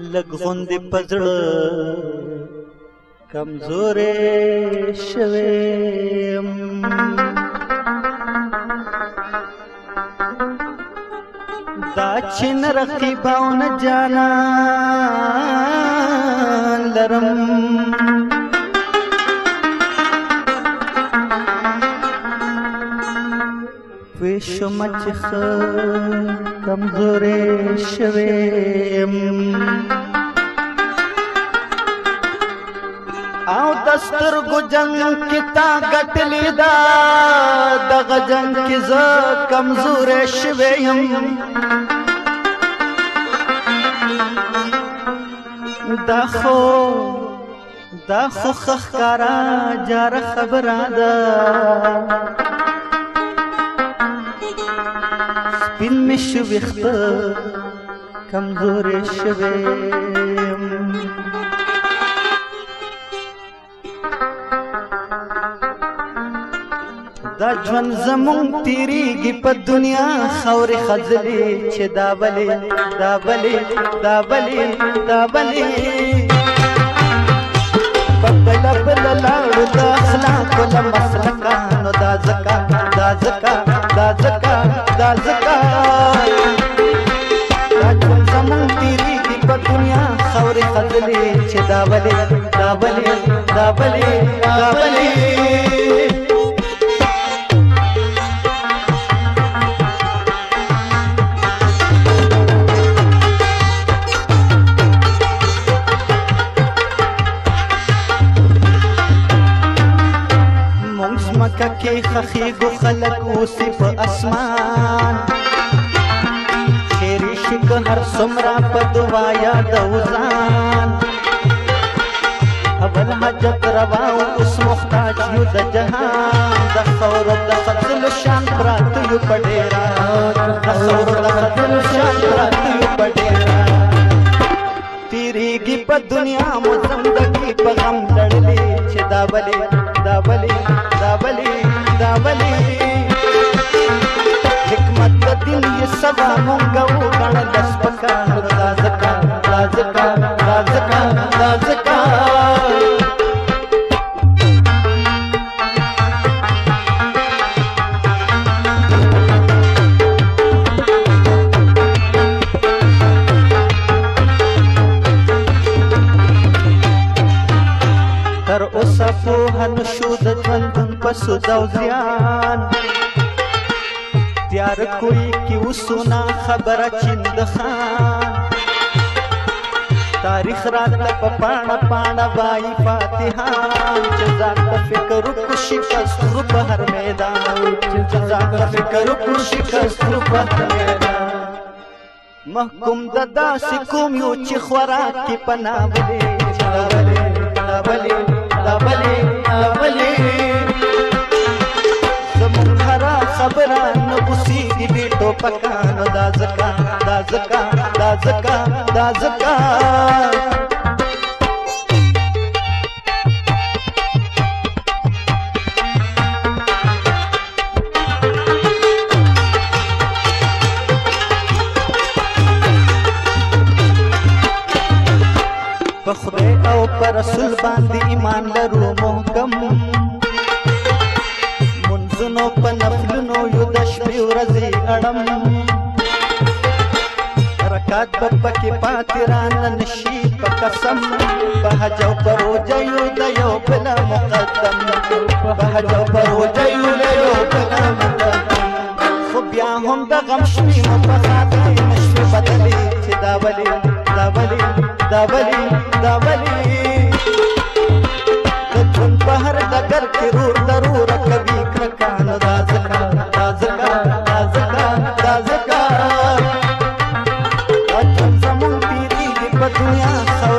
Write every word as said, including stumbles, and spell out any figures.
لږ غوندې په زړه کمزورې شوې یم. دا چې نه رقیب او نه جانان لرم پوه شومه چې ښه کمزورې شوې یم. او د سترګو جنګ کې تا ګټلې ده دغه جنګ کې زه کمزورې شوې یم. دا خو دا خو ښه ښکاره جاره خبره ده سپین مې شو ویښته کمزورې شوې یم. دا ژوند زمونږ تېرېږي په دنیا خاورې خځلې چې دا ولې دا ولې دا ولې دا ولې په بله بله لاړو د اخلاقو له مسلکانو دا ځکه دا ځکه دا ځکه دا ځکه دا ژوند زمونږ تېرېږي په دنیا خاورې خځلې چې دا ولې دا ولې دا ولې دا ولې مکه کې خخېږو خلک اوسې په اسمان خیرې شي که هر څومره په دعا یادو ځان اول حاجت روا اوس محتاج یو د جهان د خاورو د خځلو شان پراته یو په ډېره د خاورو د خځلو شان پراته یو په ډېره تېرېږي په دنیا مو زندګي په غم لړلې چې دا ولې دا ولې دا ولې دا ولې حکمت د دین یې سبا مونږ وګڼله سپکانو دا ځکه دا ځکه دا ځکه دا ځکه تر اوسه پوهه نشو د ژوندون په سود او زیان تیار کوی کی اوسونه خبره چند خان تاریخ راته په پاڼه پاڼه وایي فاتحان چې ځان ته فکر وکړو شکست خورو په هر میدان چې ځان ته فکر وکړو شکست خورو په هر میدان محکوم د داسې کوم یو چې خوراک کې پناه ولې چې دا ولې دا ولې دا ولې دا ولې زمونږ هره خبره نه اوسېږي بې ټوپکانو دا ځکه دا ځکه دا ځکه دا ځکه په خدای او په رسول باندې ایمان لرو محکم منځونو په نفلونو یو د شپې ورځې اړم رکات به پکې پاتې رانه نشي په قسم په حج او په روژه یو د یو بل مقدم په حج او په روژه یو د یو بل مقدم خو بیا هم د غم شپې مو په خاطر نشوې بدلې چې دا ولې دا ولې دا ولې دا ولې د ژوند په هر ډګر کې رور ضروره کوي کرکانو دا ځکه دا ځکه دا ځکه دا ځکه دا ژوند زمونږ تېرېږي په دنیا